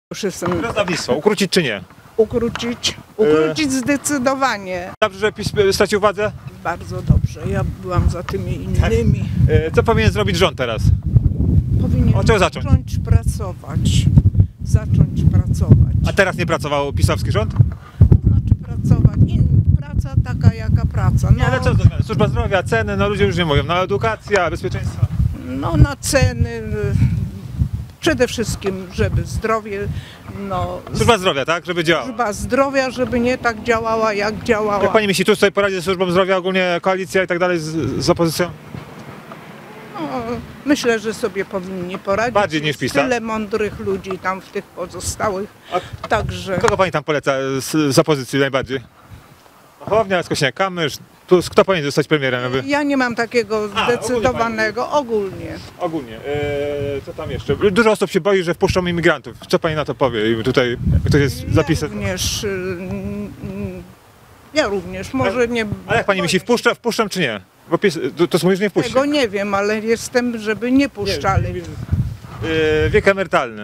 Już jestem Rozdawnictwo, ukrócić czy nie? ukrócić zdecydowanie. Dobrze, że PiS stracił władzę? Bardzo dobrze. Ja byłam za tymi innymi. Co powinien zrobić rząd teraz? Powinien Od czego zacząć? Zacząć pracować. A teraz nie pracował pisowski rząd? Znaczy pracować. Praca taka jaka praca. Nie, ale co to zmiany? Służba zdrowia, ceny, no ludzie już nie mówią. No edukacja, bezpieczeństwo. No na ceny. Przede wszystkim, żeby zdrowie, Służba zdrowia, tak? Żeby działała. służba zdrowia, żeby nie tak działała, jak działała. Jak pani myśli, tu sobie poradzi ze służbą zdrowia, ogólnie koalicja i tak dalej z opozycją? No, myślę, że sobie powinni poradzić. Bardziej niż Jest PiS, tak? tyle mądrych ludzi tam w tych pozostałych. Także Kogo pani tam poleca z opozycji najbardziej? Hołownia, Kośniak-Kamysz, Tusk, kto powinien zostać premierem? ja nie mam takiego zdecydowanego ogólnie. Ogólnie. Co tam jeszcze? Dużo osób się boi, że wpuszczą imigrantów. Co pani na to powie? I tutaj ktoś jest zapisem. Ja również, może nie. Ale jak pani myśli, wpuszczą czy nie? Bo PiS, to mówisz, że nie wpuści. Tego nie wiem, ale jestem, żeby nie puszczali. Wiek emerytalny.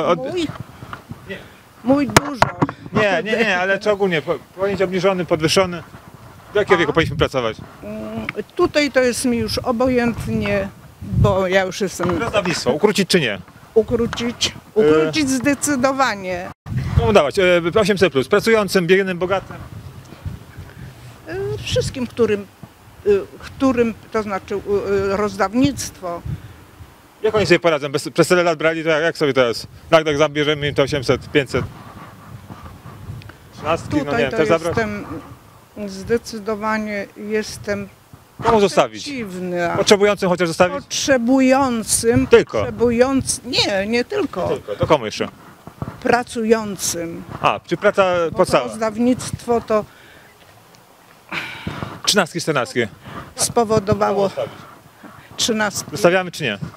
Mój dużo. Nie, ale czy ogólnie? Powinien być obniżony, podwyższony? Do jakiego wieku powinniśmy pracować? Tutaj to jest mi już obojętnie, bo ja już jestem. Rozdawnictwo, ukrócić czy nie? Ukrócić zdecydowanie. Komu dawać? 800+, pracującym, biednym, bogatym? Wszystkim, którym to znaczy rozdawnictwo. Jak oni sobie poradzą? Przez tyle lat brali, to jak sobie teraz? Tak zabierzemy im to 800, 500? 13? Tutaj to też zabrać? zdecydowanie jestem Komu zostawić? przeciwna. Potrzebującym chociaż zostawić? Potrzebującym. Tylko? Nie tylko. Tylko. To komu jeszcze? Pracującym. Czy praca Bo podstawa? rozdawnictwo to 13, 14. spowodowało 13. Zostawiamy czy nie?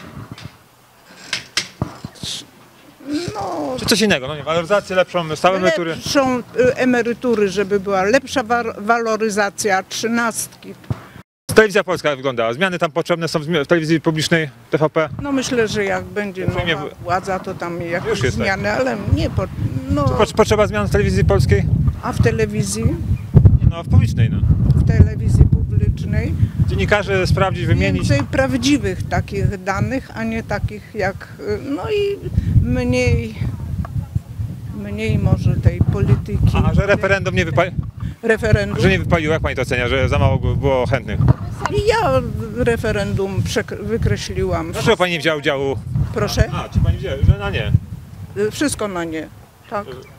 No, Czy coś innego? No nie, waloryzację lepszą, stałe emerytury? lepszą emerytury, żeby była lepsza waloryzacja, 13. Telewizja Polska jak wyglądała? Zmiany tam potrzebne są w telewizji publicznej, TVP? No myślę, że jak będzie nowa władza, to tam Już jakieś jest tak. zmiany, ale nie Potrzeba zmian w telewizji polskiej? a w telewizji? No, w publicznej, no. W telewizji publicznej Dziennikarzy sprawdzić, wymienić. więcej prawdziwych takich danych, a nie takich jak, i mniej może tej polityki. A że referendum nie wypaliło? Referendum. Że nie wypaliło, jak pani to ocenia, że za mało było chętnych? Ja referendum wykreśliłam. Dlaczego pani nie wzięła udziału? Proszę? Czy pani wzięła? Że na nie? Wszystko na nie. Tak.